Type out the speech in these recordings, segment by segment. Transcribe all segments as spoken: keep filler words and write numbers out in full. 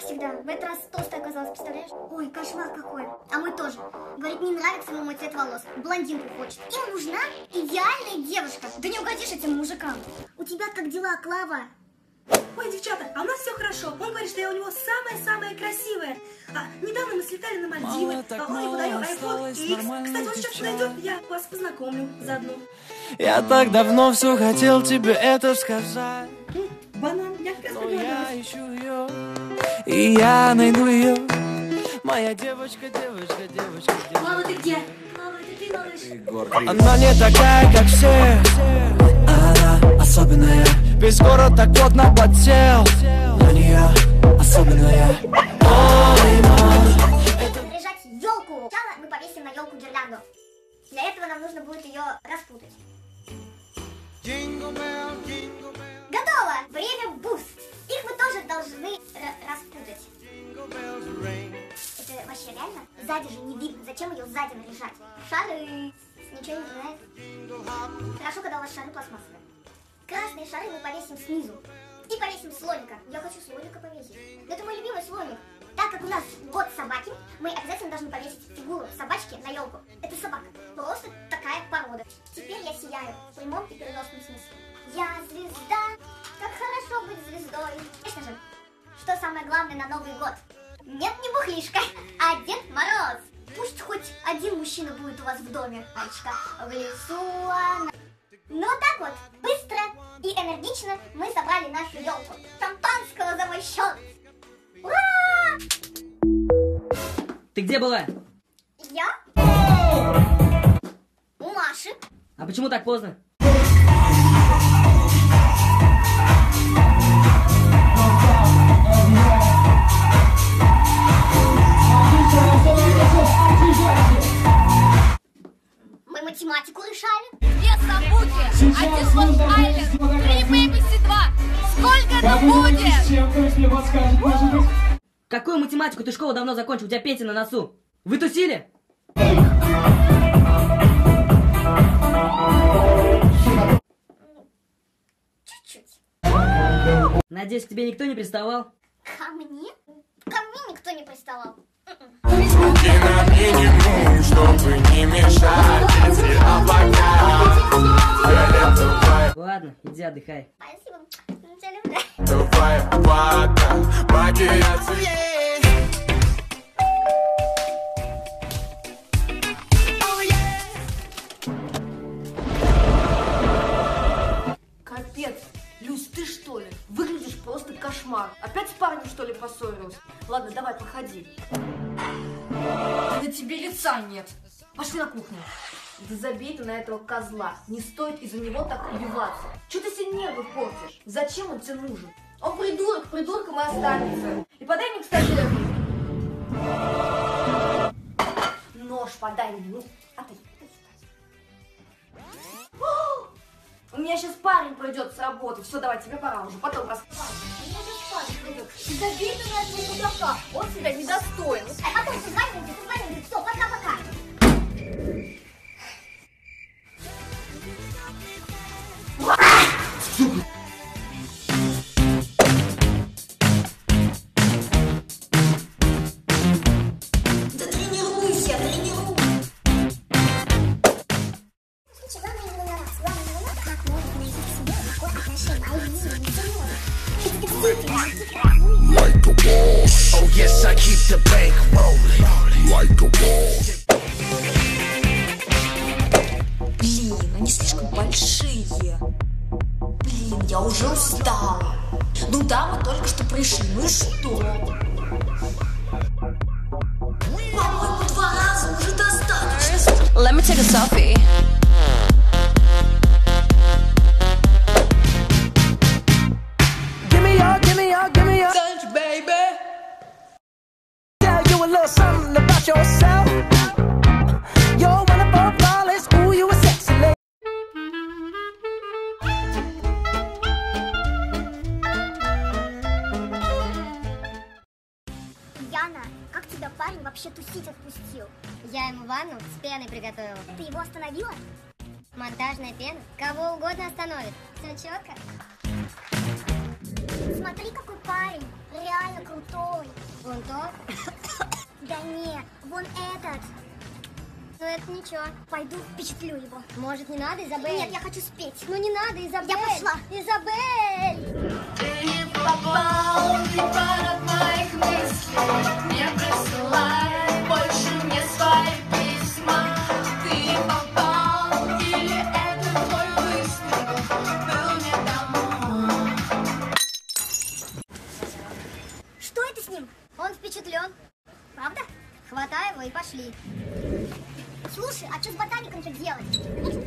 всегда. В этот раз толстая оказалась, представляешь? Ой, кошмар какой. А мы тоже. Говорит, не нравится ему мой цвет волос. Блондинку хочет. Им нужна идеальная девушка. Да не угодишь этим мужикам. У тебя как дела, Клава? Ой, девчата, а у нас все хорошо. Он говорит, что я у него самая-самая красивая. А, недавно мы слетали на Мальдивы. Мало, так а он мне мало, подарил айфон икс. Кстати, он сейчас девчат. найдет, я вас познакомлю заодно. Я так давно все хотел тебе это сказать. М, банан, я как раз Но проголодалась. я ищу ее, и я найду ее. Моя девочка, девочка, девочка, девочка. Мама, ты где? Мама, это ты, малыш. Она не такая, как все. Она особенная. Весь город так плотно подсел на нее особенная. Ой, мама. Наряжать елку. Сначала мы повесим на елку гирлянду. Для этого нам нужно будет ее распутать. Готово! Время буст. Их мы тоже должны распутать. Это вообще реально? Сзади же не видно. Зачем ее сзади наряжать? Шары. Ничего не знает. Хорошо, когда у вас шары пластмассовые. Красные шары мы повесим снизу. И повесим слоника. Я хочу слоника повесить. Это мой любимый слоник. Так как у нас год собаки, мы обязательно должны повесить фигуру собачки на елку. Это собака. Просто такая порода. Теперь я сияю в прямом и переносном смысле. Я звезда. Как хорошо быть звездой. Конечно же, что самое главное на Новый год? Нет, не бухлишка, а Дед Мороз. Пусть хоть один мужчина будет у вас в доме. Мальчика в лесу она. Ну так вот, быстро и энергично мы собрали нашу елку. Шампанского за мой счет. Ура! Ты где была? Я? У Маши. А почему так поздно? Мы математику решали. Две Самбуки, один Лонг-Айленд, три Бэйби-Си два. Сколько это будет? Какую математику? Ты школу давно закончил, у тебя Петя на носу. Вы тусили? Чуть-чуть. Надеюсь, к тебе никто не приставал? Ко мне? Ко мне никто не приставал. Руки на минимум, чтобы не мешать эти облака. Фиолетовая, Ладно, иди отдыхай. Спасибо. Тебя люблю. твоя вата, магия цвета. Капец. Люсь, ты что ли? Выглядишь просто кошмар. Опять с парнем, что ли, поссорилась? Ладно, давай, походи. На тебе лица нет. Пошли на кухню. Да забей ты на этого козла. Не стоит из-за него так убиваться. Чего ты себе нервы портишь? Зачем он тебе нужен? Он придурок, придурком и останется. И подай мне, кстати, нож подай мне. Ну, а ты, ты сюда. У меня сейчас парень придет с работы. Все, давай, тебе пора уже. Потом расскажу. У меня сейчас парень придет. Забей ты на этого мудака. Он себя недостоин. А потом созванивайте, созванивайте. Все, пока-пока. Да тренируйся, тренируйся. Главное не волноваться. Главное не волноваться, как можно найти к себе такое отношение. Like a boss. Oh yes, I keep the bank rolling. Like a boss. Блин, они слишком большие. Блин, я уже устала. Ну да, мы только что пришли. Ну и что? По-моему, два раза уже достаточно. Let me take a selfie. Give me your, give me your, give me your touch, baby. Tell you a little something about yourself. You're wonderful, flawless, ooh, you a sexy lady. Яна, как тебя парень вообще тусить отпустил? Я ему ванну с пеной приготовила. Ты его остановила? Монтажная пена? Кого угодно остановит. Все четко? Смотри, какой парень. Реально крутой. кино? Да нет, вон этот. Ну это ничего. Пойду впечатлю его. Может, не надо, Изабель? Нет, я хочу спеть. Ну не надо, Изабель. Я пошла. Изабель! Ты не попал в парад моих мыслей. Не присылай больше мне свои письма. Ты не попал, или это твой выстрел был не домой. Что это с ним? Он впечатлен. Правда? Хватай его и пошли. Слушай, а что с ботаником-то делать?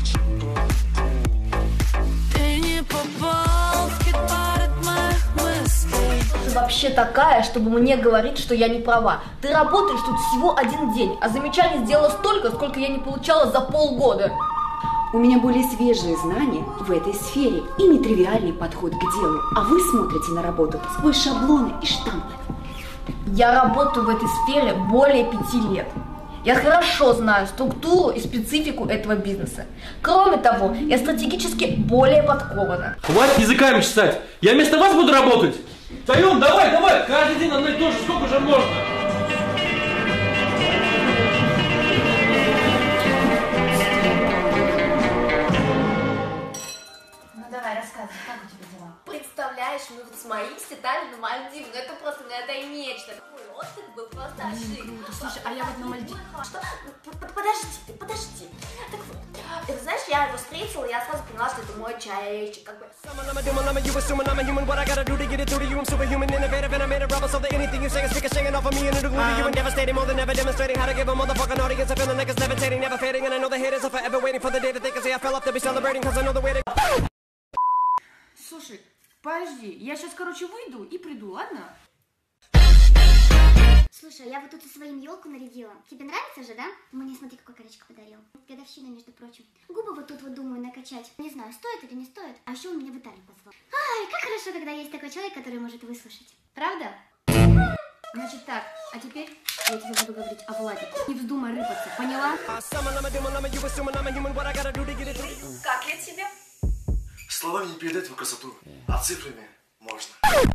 Ты не попал в парад моих мыслей. Ты вообще такая, чтобы мне говорить, что я не права. Ты работаешь тут всего один день, а замечаний сделала столько, сколько я не получала за полгода. У меня более свежие знания в этой сфере и нетривиальный подход к делу. А вы смотрите на работу сквозь шаблоны и штампы. Я работаю в этой сфере более пяти лет. Я хорошо знаю структуру и специфику этого бизнеса. Кроме того, я стратегически более подкована. Хватит языками чесать! Я вместо вас буду работать! Втроем, давай, давай! Каждый день одно и то же, сколько же можно? Ну давай, рассказывай, как у тебя дела? Представляешь, мы вот с моим слетали на Мальдивы, ну это просто, ну это и нечто. Такой отдых был просто ошибка. Слушай, а я вот на Мальдивах... Что? Подожди ты, подожди. Так вот, ты знаешь, я его встретила, я сразу поняла, что это мой человечек, как бы. Слушай, подожди, я сейчас, короче, выйду и приду, ладно? Слушай, я вот тут и своим елку нарядила. Тебе нравится же, да? Мне, смотри, какой колечко подарил. Годовщина, между прочим. Губы вот тут вот думаю накачать. Не знаю, стоит или не стоит. А еще он меня в Италию позвал. Ай, как хорошо, когда есть такой человек, который может выслушать. Правда? Значит так, а теперь я тебе буду говорить о Владе. Не вздумай рыпаться, поняла? Как я тебе? Словами не передать твою красоту, а цифрами можно.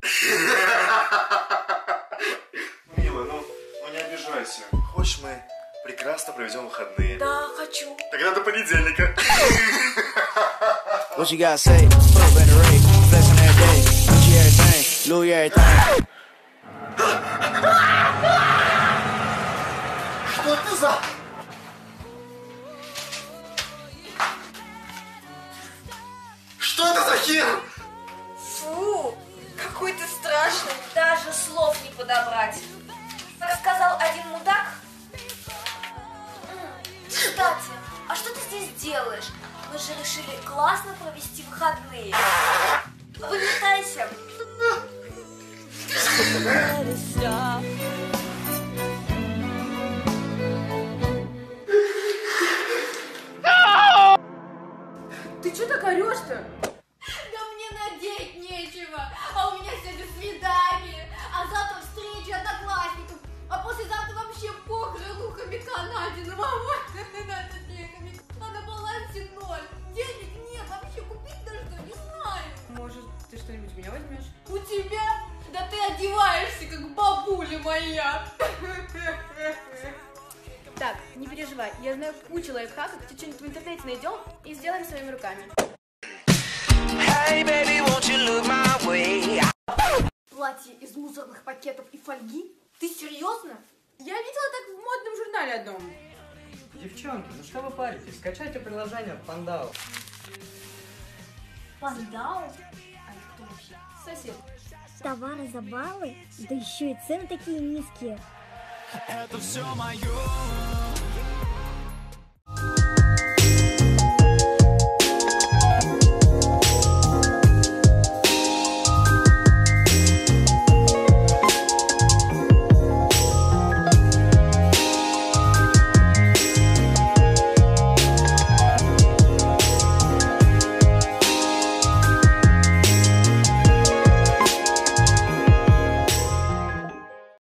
Мила, ну, ну не обижайся. Хочешь, мы прекрасно проведем выходные? Да, хочу. Тогда до понедельника. What you gotta say? Put up in the rate, flex on every day, Gucci everything, Louis everything. Что это за... Что это за хер? Фу, какой ты страшный, даже слов не подобрать. Как сказал один мудак. Кстати, а что ты здесь делаешь? Мы же решили классно провести выходные. Выметайся. Ты что так орешь-то? Да мне надеть нечего, а у меня сегодня свидание, а завтра встреча одноклассников, а послезавтра вообще похорону Канадина. Мама, надо денег, а на балансе ноль, денег нет, вообще купить на что, не знаю. Может, ты что-нибудь у меня возьмешь? У тебя? Да ты одеваешься, как бабуля моя. Так, не переживай, я знаю кучу лайфхаков, ты что-нибудь в интернете найдем и сделаем своими руками. Hey, baby, won't you look my way? Платье из мусорных пакетов и фольги? Ты серьезно? Я видела так в модном журнале одном. Девчонки, ну что вы паритесь? Скачайте приложение Пандау. Пандау? А это кто вообще? Сосед. Товары за баллы? Да еще и цены такие низкие. Это все мое.